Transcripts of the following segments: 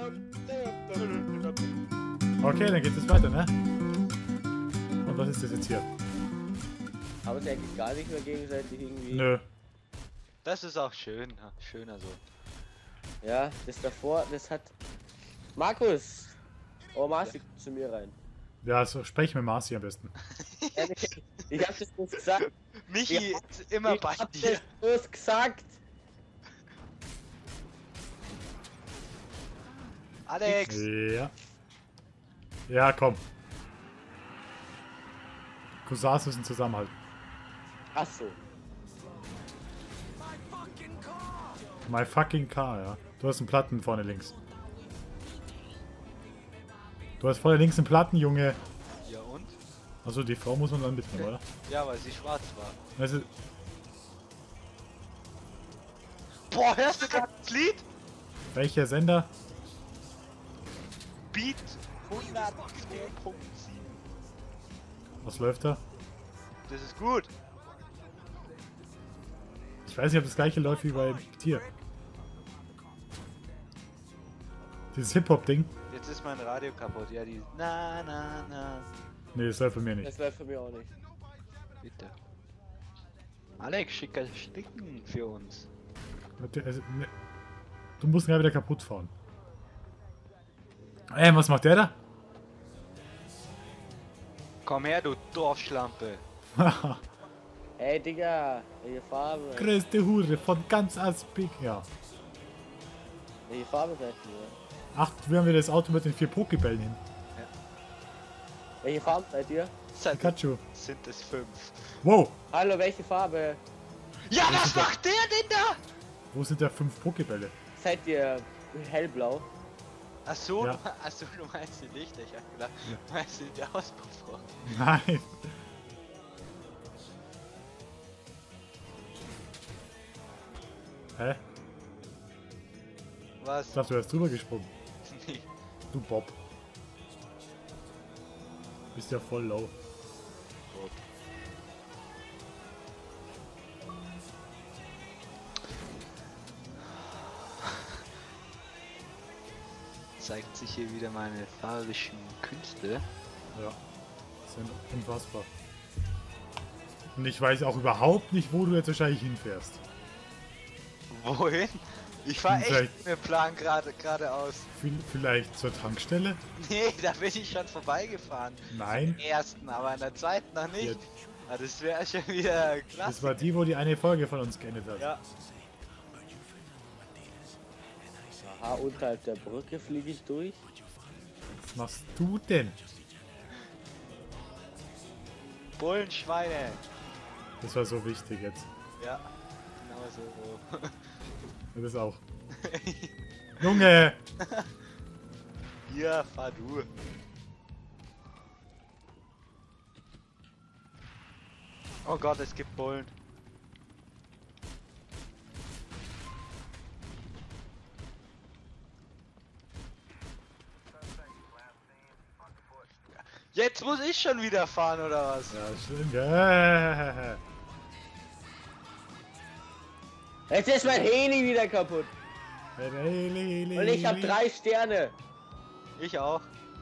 Okay, dann geht es weiter, ne? Und was ist das jetzt hier? Aber es eigentlich gar nicht mehr gegenseitig irgendwie. Nö. Das ist auch schön. Schöner so. Ja, das davor, das hat... Markus! Oh, Marci, zu mir rein. Ja, so sprech mit Marci am besten. Ich hab das bloß gesagt. Michi ist immer bei Ich hab dir. das bloß gesagt. Alex! Ja. Ja, komm. Cousins müssen zusammenhalten. Ach so. My fucking car, ja. Du hast einen Platten vorne links. Du hast vorne links einen Platten, Junge. Ja und? Also die Frau muss man dann mitnehmen, oder? Ja, weil sie schwarz war. Also, Boah, hörst du gerade das Lied? welcher Sender? Beat 102.7. Was läuft da? Das ist gut. Ich weiß nicht, ob das gleiche läuft wie bei dir. Dieses Hip-Hop-Ding? Jetzt ist mein Radio kaputt. Ja, die. Na, na, na. Nee, das läuft bei mir nicht. Das läuft für mich auch nicht. Bitte. Alex, schicker Sticken für uns. Warte, also, ne. Du musst ihn ja wieder kaputt fahren. Was macht der da? Komm her, du Dorfschlampe. Haha, Ey, Digga, welche Farbe? größte Hure von ganz Aspik. Ja. Welche Farbe seid ihr? Ach, wir haben wieder das Auto mit den 4 Pokebällen hin. Welche Farbe seid ihr? Pikachu. Sind es 5. Wow, Hallo, welche Farbe? Ja, was macht der denn da? wo sind da 5 Pokebälle? Seid ihr hellblau? Achso, Ja. achso, du meinst die Lichter. Ich hab gedacht, du meinst die Auspuffrohr. Nein. Hä? Was? Ich dachte, du hast drüber gesprungen. Nee. Du Bob. Bist ja voll low. Zeigt sich hier wieder meine fahrerischen Künste. Ja. Das ist unfassbar. Und ich weiß auch überhaupt nicht, wo du jetzt wahrscheinlich hinfährst. Wohin? Ich fahr echt Vielleicht- mit Plan geradeaus. Vielleicht zur Tankstelle? Nee, da bin ich schon vorbeigefahren. Nein. Am ersten, aber an der zweiten noch nicht. Ja. Ah, das wäre schon wieder klasse. Das war die, wo die eine Folge von uns geendet hat. Ja. Aha, unterhalb der Brücke fliege ich durch. Was machst du denn? Bullenschweine. Das war so wichtig jetzt. Ja, genau so. Du bist auch. Junge! Hier, fahr du. Oh Gott, es gibt Bullen. Jetzt muss ich schon wieder fahren, oder was? Ja, stimmt. Ja. Jetzt ist mein Heli wieder kaputt. Und ich habe 3 Sterne. Ich auch.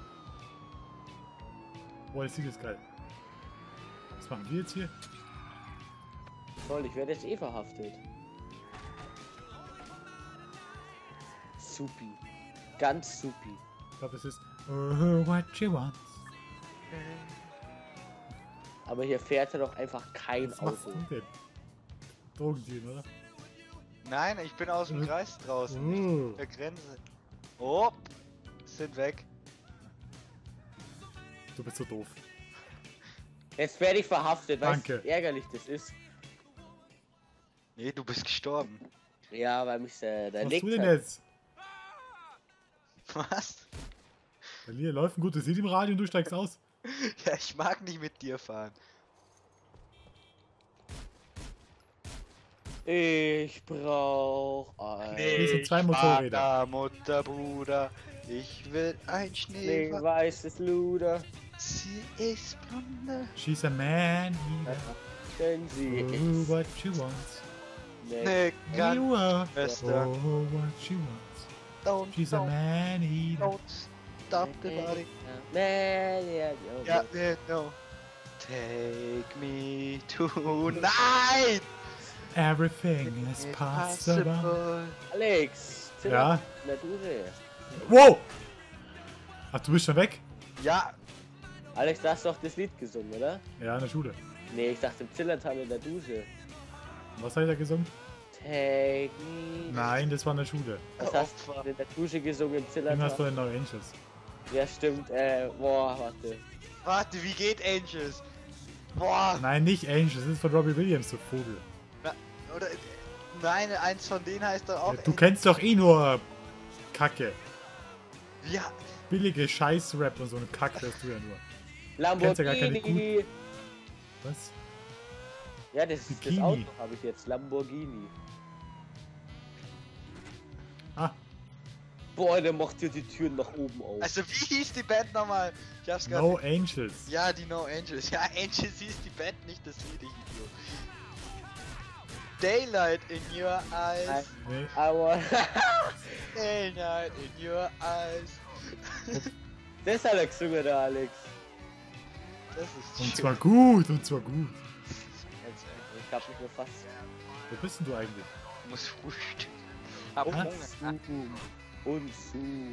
Boah, das sieht jetzt geil. Was machen wir jetzt hier? Toll, ich werde jetzt eh verhaftet. Supi. Ganz supi. Ich glaube, das ist oh, what you want. Aber hier fährt ja doch einfach kein Was machst Auto. du denn? Drogendeal, oder? Nein, ich bin aus dem Kreis draußen. Nicht Oh. der Grenze. Oh, sind weg. Du bist so doof. Jetzt werde ich verhaftet. Weißt du, Danke. wie ärgerlich das ist? Nee, du bist gestorben. Ja, weil mich der Was Nick machst du denn hat. jetzt? Was? Bei mir läuft ein gutes Lied im Radio und du steigst aus. Ja, ich mag nicht mit dir fahren. Ich brauch ein Hier sind 2 Motorräder. Vater, Mutter, Bruder, ich will ein Schneemann. weißes Luder, Sie ist blonde. She's a man. denn sie Oh, ist what you want. nett. Ne, You are. Schwester. Oh, what you want. She's a man eater. don't stop the body. Man, yeah, Ja, no. Take me tonight. Everything is It's possible. Alex, chill Ja? auf in der Dusche. Wow! Ach, du bist schon weg? Ja, Alex, du hast doch das Lied gesungen, oder? Ja, in der Schule. Nee, ich dachte im Zillertal in der Dusche. Was hat er gesungen? Take me. Nein, das war in der Schule. Was hast du Opfer. in der Dusche gesungen im Irgendwas Zillertal? von den No Angels. Ja, stimmt. Boah, warte. warte, wie geht Angels? Boah, Nein, nicht Angels, das ist von Robbie Williams, du Vogel. oder, nein, eins von denen heißt doch auch. Ja, du kennst doch eh nur Kacke. Ja, Billige Scheiß-Rap und so eine Kacke hörst du ja nur. Kennst ja gar keine Lamborghini. Was? Ja, das ist das Bikini. Auto, habe ich jetzt. Lamborghini. Ah, Boah, der macht hier die Türen nach oben auf. also wie hieß die Band nochmal? Ich hab's gerade. No Angels. Ja, die No Angels. Ja, Angels hieß die Band, nicht das Lied, ich Idiot. Daylight in your eyes. Nee. Aber Daylight in your eyes. das hat er gesungen, der Alex. Das ist Und schön. zwar gut, und zwar gut. Ich hab mich nur fast. Wo bist denn du eigentlich? Muss frühstücken. Hab Und Hunger. Zoom. Und Zoom.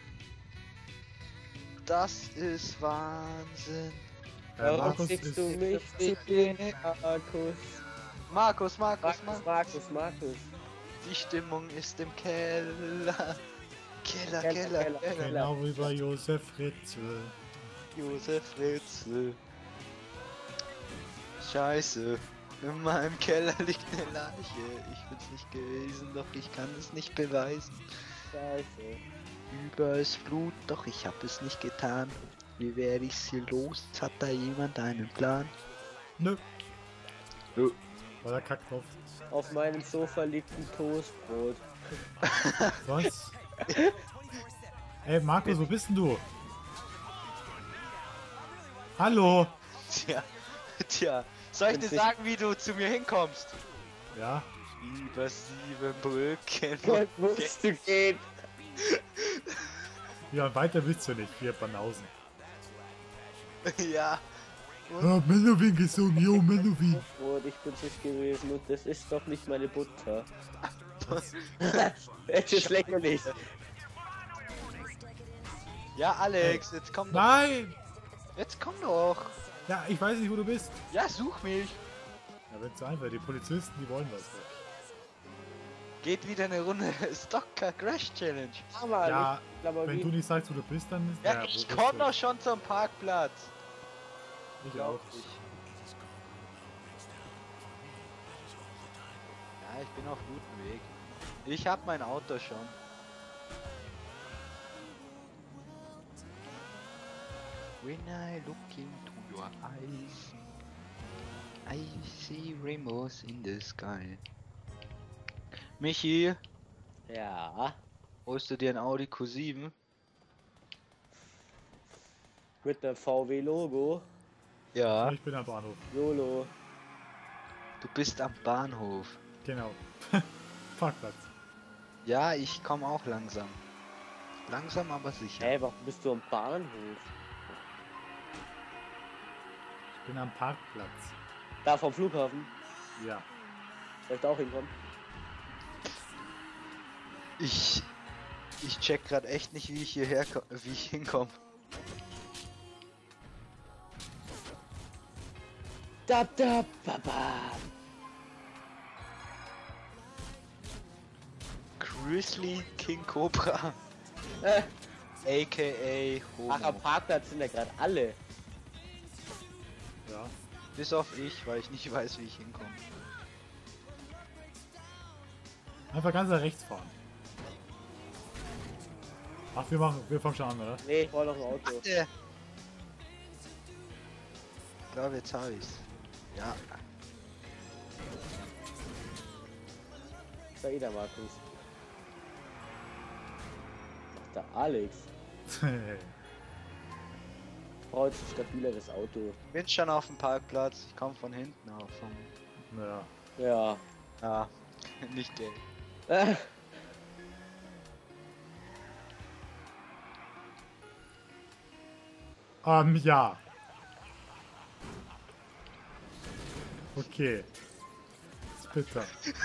Das ist Wahnsinn. Warum Markus schickst ist... du mich zu den Markus? Markus. Markus. Die Stimmung ist im Keller. Keller. Genau wie bei Josef Fritzl. Josef Fritzl. Scheiße. In meinem Keller liegt eine Leiche. Ich bin's nicht gewesen, doch ich kann es nicht beweisen. Scheiße. Übers Blut, doch ich hab es nicht getan. Wie werde ich's hier los? Hat da jemand einen Plan? Nö. Nö. War der Kack drauf. Auf meinem Sofa liegt ein Toastbrot. Was? Ey, Markus, wo bist denn du? Hallo? Tja. Soll ich dir sagen, wie du zu mir hinkommst? Ja? Über 7 Brücken. Gott, musst du gehen. Ja, weiter willst du nicht, hier Banausen. Ja. Ja, Menowin gesungen, yo, Menowin. Brot, ich bin's nicht gewesen und das ist doch nicht meine Butter. Es ist lächerlich. Ja, Alex, jetzt komm doch. Nein! Jetzt komm doch. Ja, ich weiß nicht, wo du bist. Ja, such mich. Ja, wenn's so einfach, die Polizisten, die wollen das. Geht wieder eine Runde Stocker Crash Challenge. Aber Ja, nicht Lamborghini. wenn du nicht sagst, wo du bist, dann ist Ja, wo ich bist komm du? doch schon zum Parkplatz. Ich auch. Ja, ich bin auf gutem Weg. Ich hab mein Auto schon. When I look into your eyes, I see rainbows in the sky. Michi, Ja, holst du dir ein Audi Q7? mit einem VW-Logo. Ja. Ich bin am Bahnhof. YOLO. Du bist am Bahnhof. Genau. Parkplatz. Ja, ich komme auch langsam. Langsam, aber sicher. Hey, warum bist du am Bahnhof? Ich bin am Parkplatz. Da vom Flughafen. Ja. Soll ich da auch hinkommen? Ich check gerade echt nicht, wie ich hierher wie ich hinkomme. Da, da, ba, ba. Grizzly King Cobra, aka Homo. Ach, am Parkplatz sind ja gerade alle. Ja. Bis auf ich, weil ich nicht weiß, wie ich hinkomme. Einfach ganz nach rechts fahren. Ach, wir fangen schon an, oder? Nee, ich wollte noch ein Auto. Ich glaube, jetzt habe ich's. Ja. Da eh der Markus. Ach, der Alex. Braucht ein stabileres Auto. Bin schon auf dem Parkplatz. Ich komme von hinten auf. Ja. Ja. Ja, nicht gay. Ja. Okay. Ist bitter.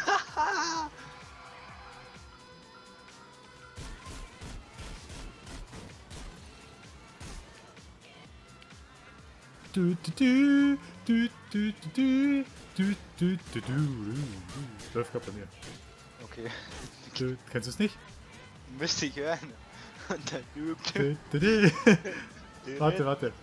Du, du, du, du, du, du, du, du, du, du. Läuft gerade bei mir. Okay. Du, kennst du es nicht? Müsste ich hören. Und dann Du, du, du. Warte, warte.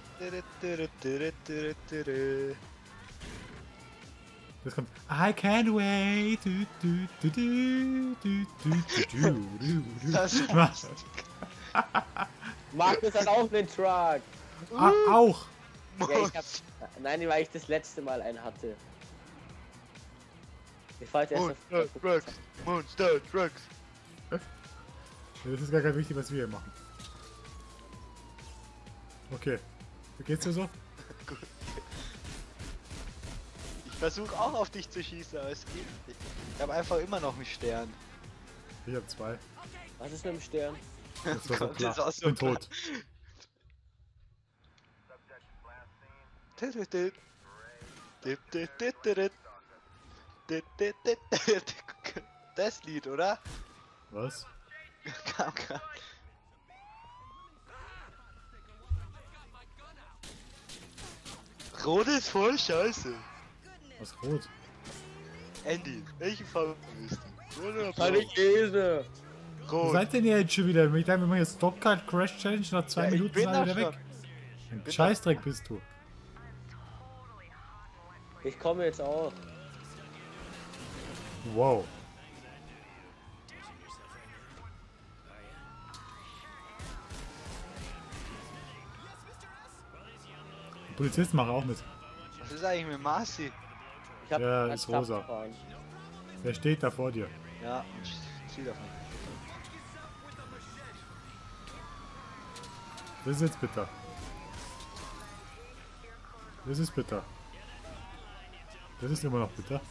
Das kommt. I can't wait. Du, du, du, du, du, du, du, du, du. Das Was? Markus hat auch einen Truck. Ah, auch. Ja, ich hab. Nein, weil ich das letzte Mal einen hatte. Ich fahr jetzt erst Monster Trucks. Monster Trucks. Das ist gar kein wichtig, was wir hier machen. Okay. Wie geht's dir so? Gut. Ich versuche auch auf dich zu schießen, aber es geht nicht. Ich habe einfach immer noch einen Stern. Ich hab 2. Was ist mit dem Stern? Das war so Kommt klar. jetzt auch Ich so bin klar. tot. Das Lied, oder? Was? Kam grad. Rot ist voll scheiße. Was rot? Andy, welche Farbe bist du? Rot oder blau? Eine Käse. Wo Rot. seid denn ihr jetzt schon wieder? Ich dachte, wir machen jetzt Stopcard Crash Challenge. Nach 2 Ja, ich Minuten bin sind alle doch wieder schon. weg. Ein bin Scheißdreck bist du. Ich komme jetzt auch. Wow. Die Polizisten machen auch mit. Was ist eigentlich mit Marci? Ich hab Ja, einen ist Truck rosa. gefahren. Wer steht da vor dir? Ja, zieh davon. Das ist jetzt bitter. Das ist bitter. Das ist immer noch bitter.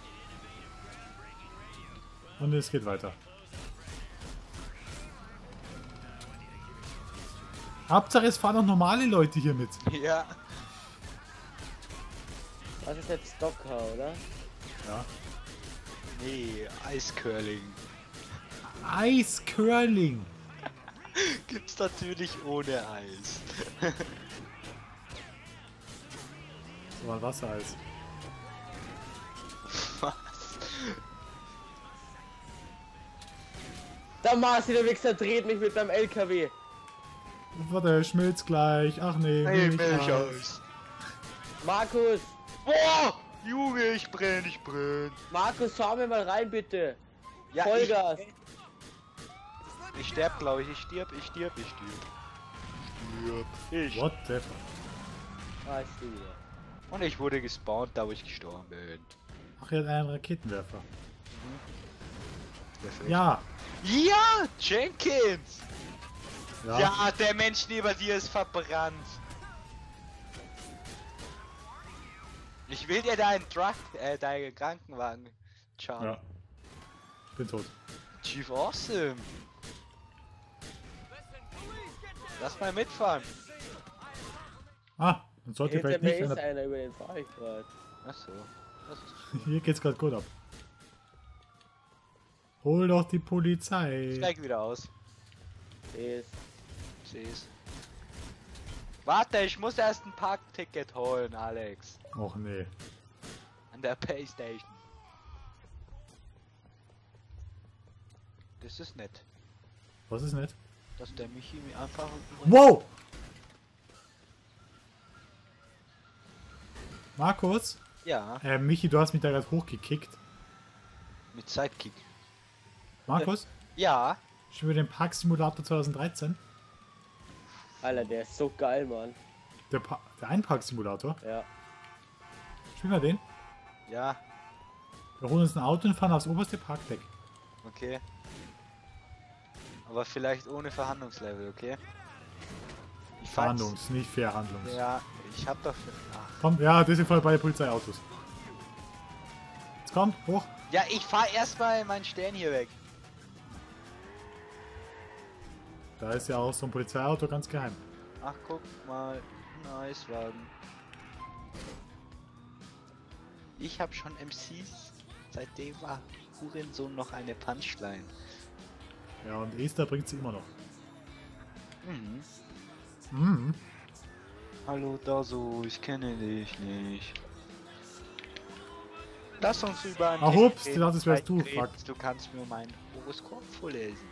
Und es geht weiter. Hauptsache es fahren auch normale Leute hier mit. Ja. Was ist jetzt Stocker, oder? Ja. Nee, Eiscurling. Eiscurling. Gibt's natürlich ohne Eis. Das war Wassereis. Was? Der Marci, der Wichser, dreht mich mit seinem LKW. Warte, schmilzt gleich. Ach nee, Hey, Milcheis. Milcheis. Markus! Boah! Junge, ich brenn, ich brenn. Markus, schau mir mal rein, bitte. Ja, Vollgas. ich sterb, glaube ich. Ich stirb. Stirb. Ich. What the fuck? Ah, ich stehe wieder. Und ich wurde gespawnt, da wo ich gestorben bin. Ach, er hat einen Raketenwerfer. Perfekt. Ja. Ja, Jenkins! Ja. Ja, der Mensch neben dir ist verbrannt. Ich will dir deinen deinen Krankenwagen. Ciao. Ja. Ich bin tot. Chief Awesome. Lass mal mitfahren. Ah, man sollte Hinter vielleicht mir nicht. ist An der... einer, über den fahre ich gerade. Achso. Das ist Hier geht's gerade gut ab. Hol doch die Polizei. steig wieder aus. Ist. Seh's. Warte, ich muss erst ein Parkticket holen, Alex. Och nee. An der Paystation. Das ist nett, Was ist nett? dass der Michi mir einfach... Wow! Markus? Ja, Michi, du hast mich da gerade hochgekickt. mit Sidekick. Markus? Ja, Schon wieder den Park Simulator 2013? Alter, der ist so geil, Mann. Der Einpark-Simulator? Ja. Spielen wir den? ja, Wir holen uns ein Auto und fahren aufs oberste Parkdeck. okay. Aber vielleicht ohne Verhandlungslevel, okay? Ich fand's- Verhandlungs, nicht Verhandlungs. Ja, ich hab doch... Ach. Komm, ja, das sind voll bei den Polizeiautos. Jetzt komm, hoch. Ja, ich fahr erstmal meinen Stern hier weg. Da ist ja auch so ein Polizeiauto ganz geheim. Ach, guck mal. Eiswagen. Ich habe schon MCs, seitdem war Hurensohn noch eine Punchline. Ja, und Esther bringt sie immer noch. Mhm. Mhm. Hallo Daso, ich kenne dich nicht. Lass uns über ein Ah, Thema hups, reden, das wärst du, Fred. fuck. Du kannst mir mein Horoskop vorlesen.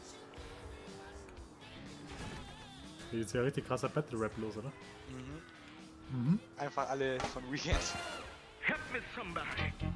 Hier ist ja richtig krasser Battle-Rap los, oder? Mhm. Mhm. Einfach alle von Weekend. Help me somebody.